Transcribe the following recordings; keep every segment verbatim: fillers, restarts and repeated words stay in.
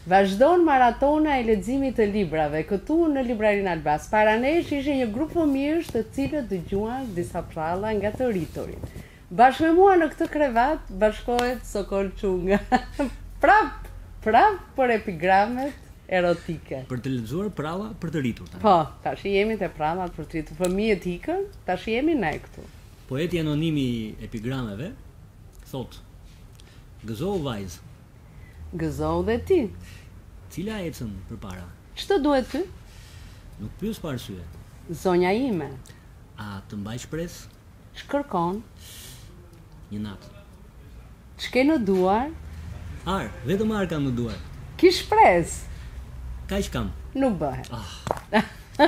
Vazhdon maratona e leximit të librave këtu në librarinë Albas. Para nesh ishte një grup fëmijësh të cilët dëgjuan disa pralla nga të rriturit. Bashkë me mua në këtë krevat bashkohet Sokol Çunga. prap, prap për epigramet erotike. Për të lexuar pralla për të rritur. Po, tash jemi te prallat për të rritur. Fëmijët ikën, tash jemi ne këtu. Poeti anonim i epigrameve thot: Gëzou vajz. Gëzou dhe ti. Cila ecën përpara? Ç'të duhet ty? Nuk pyes pa arsye. Zonja ime. A të mbaj shpresë? Ç'kërkon? Një natë. Ç'ke në duar? Ar, vetëm ar kam në duar. Ki shpresë? Kaq kam. Nuk bëhet. Ah.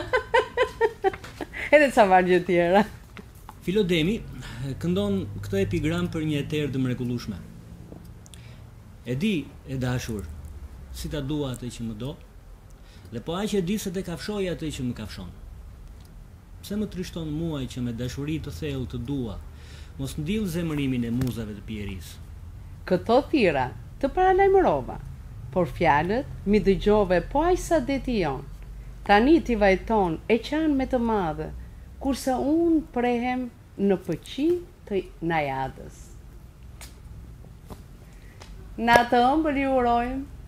Edhe ca vargje tjera. Filodemi këndon këtë epigram për një eter të mrekullueshme. E di, e dashur, si ta dua atë që më do, dhe po aq e di se të kafshoj atë që më kafshon. Pse më trishton muaj që me dashuri të thellë të dua, mos ndill zemërimin e muzave të pijerisë. Këto thira të paralajmërova, por fjalët mi dëgjove po aq sa deti jon. Tani ti vajton e qan me të madhe, kurse unë prehem në pëqi të najadës. Natë ëmbël ju urojmë.